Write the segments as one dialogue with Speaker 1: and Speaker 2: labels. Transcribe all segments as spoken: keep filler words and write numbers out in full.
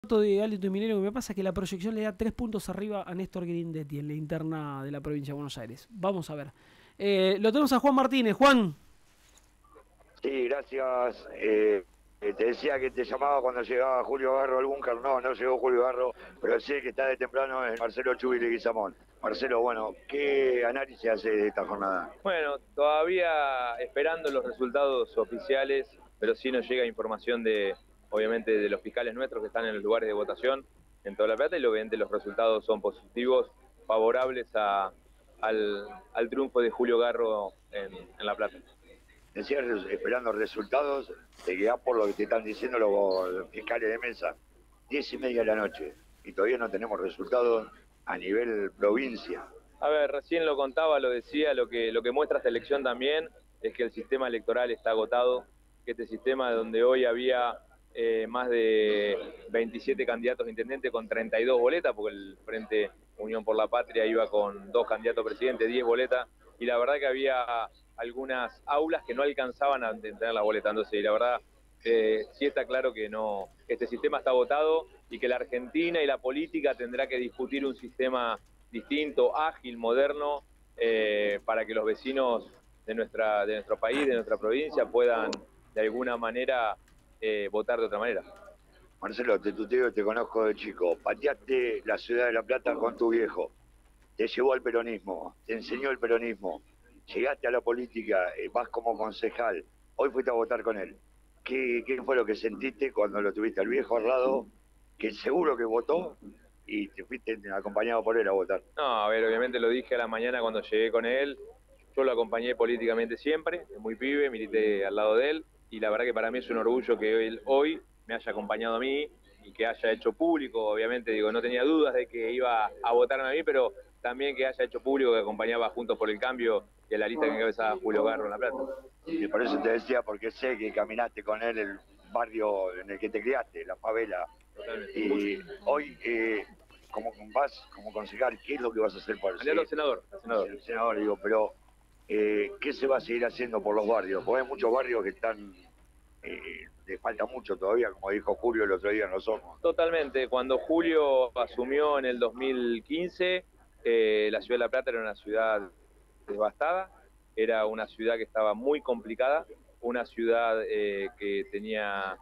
Speaker 1: de Hálito y Minero que me pasa es que la proyección le da tres puntos arriba a Néstor Grindetti en la interna de la provincia de Buenos Aires. Vamos a ver. Eh, lo tenemos a Juan Martínez. Juan.
Speaker 2: Sí, gracias. Eh, te decía que te llamaba cuando llegaba Julio Garro al búnker. No, no llegó Julio Garro, pero sé que está de temprano es Marcelo Chuy Leguizamón. Marcelo, bueno, ¿qué análisis hace de esta jornada?
Speaker 3: Bueno, todavía esperando los resultados oficiales, pero sí nos llega información de, obviamente, de los fiscales nuestros que están en los lugares de votación en toda La Plata, y obviamente los resultados son positivos, favorables a, al, al triunfo de Julio Garro en, en La Plata.
Speaker 2: Decías esperando resultados, te guías por lo que te están diciendo los fiscales de mesa. Diez y media de la noche y todavía no tenemos resultados a nivel provincia.
Speaker 3: A ver, recién lo contaba, lo decía, lo que, lo que muestra esta elección también es que el sistema electoral está agotado, que este sistema donde hoy había eh, más de veintisiete candidatos a intendente con treinta y dos boletas, porque el Frente Unión por la Patria iba con dos candidatos a presidente, diez boletas, y la verdad que había algunas aulas que no alcanzaban a tener la boleta, entonces, y la verdad eh, sí está claro que no, este sistema está agotado y que la Argentina y la política tendrá que discutir un sistema distinto, ágil, moderno, eh, para que los vecinos de, nuestra, de nuestro país, de nuestra provincia, puedan de alguna manera eh, votar de otra manera.
Speaker 2: Marcelo, te tuteo y te conozco de chico. Pateaste la ciudad de La Plata con tu viejo. Te llevó al peronismo, te enseñó el peronismo. Llegaste a la política, vas como concejal. Hoy fuiste a votar con él. ¿Qué, qué fue lo que sentiste cuando lo tuviste al viejo al lado, que seguro que votó, y te fuiste acompañado por él a votar?
Speaker 3: No, a ver, obviamente lo dije a la mañana cuando llegué con él. Yo lo acompañé políticamente siempre, es muy pibe, milité al lado de él, y la verdad que para mí es un orgullo que él hoy me haya acompañado a mí y que haya hecho público, obviamente, digo, no tenía dudas de que iba a votarme a mí, pero también que haya hecho público que acompañaba Juntos por el Cambio y a la lista que encabezaba Julio Garro en La Plata.
Speaker 2: Y por eso te decía, porque sé que caminaste con él el barrio en el que te criaste, la favela. Totalmente. Y hoy, eh, como vas como concejal, ¿qué es lo que vas a hacer por el
Speaker 3: senador? senador, senador.
Speaker 2: El senador, digo, pero eh, ¿qué se va a seguir haciendo por los barrios? Porque hay muchos barrios que están, eh, le falta mucho todavía, como dijo Julio el otro día en Los Hornos.
Speaker 3: Totalmente. Cuando Julio asumió en el dos mil quince, eh, la ciudad de La Plata era una ciudad devastada, era una ciudad que estaba muy complicada, una ciudad eh, que tenía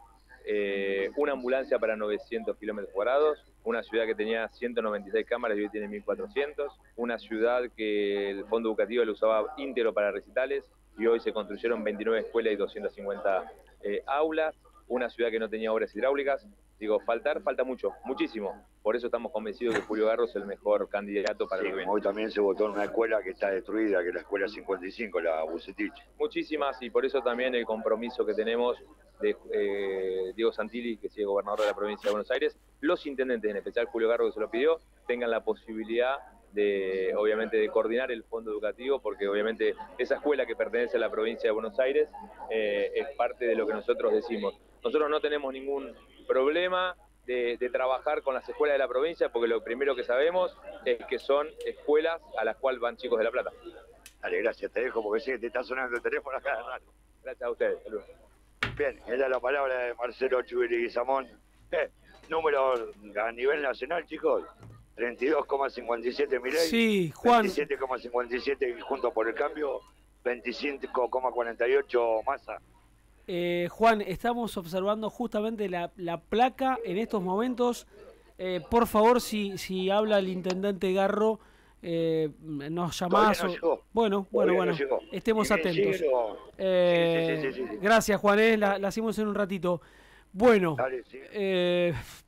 Speaker 3: eh, una ambulancia para novecientos kilómetros cuadrados, una ciudad que tenía ciento noventa y seis cámaras y hoy tiene mil cuatrocientos, una ciudad que el fondo educativo lo usaba íntegro para recitales y hoy se construyeron veintinueve escuelas y doscientas cincuenta eh, aulas, una ciudad que no tenía obras hidráulicas. Digo, faltar, falta mucho, muchísimo. Por eso estamos convencidos que Julio Garro es el mejor candidato para
Speaker 2: sí,
Speaker 3: el gobierno.
Speaker 2: Hoy también se votó en una escuela que está destruida, que es la escuela cincuenta y cinco, la Bucetich.
Speaker 3: Muchísimas, y por eso también el compromiso que tenemos de eh, Diego Santilli, que sigue gobernador de la provincia de Buenos Aires, los intendentes, en especial Julio Garro, que se lo pidió, tengan la posibilidad de, obviamente, de coordinar el fondo educativo, porque obviamente esa escuela que pertenece a la provincia de Buenos Aires eh, es parte de lo que nosotros decimos. Nosotros no tenemos ningún problema de, de trabajar con las escuelas de la provincia, porque lo primero que sabemos es que son escuelas a las cuales van chicos de La Plata.
Speaker 2: Dale, gracias, te dejo porque sé que te está sonando el teléfono acá de rato.
Speaker 3: Gracias a ustedes, saludos.
Speaker 2: Bien, era la palabra de Marcelo Chuy Leguizamón. Eh, número a nivel nacional, chicos, treinta y dos coma cincuenta y siete Milei,
Speaker 1: sí, Juan.
Speaker 2: veintisiete coma cincuenta y siete Juntos por el Cambio, veinticinco coma cuarenta y ocho Massa.
Speaker 1: Eh, Juan, estamos observando justamente la, la placa en estos momentos. Eh, por favor, si, si habla el intendente Garro, eh, nos llamás.
Speaker 2: No
Speaker 1: o... Bueno, bueno, bueno,
Speaker 2: no
Speaker 1: estemos atentos.
Speaker 2: Llegó...
Speaker 1: Eh,
Speaker 2: sí, sí, sí, sí, sí.
Speaker 1: Gracias, Juan, eh, la, la hacemos en un ratito. Bueno,
Speaker 2: Dale, sí.
Speaker 1: eh,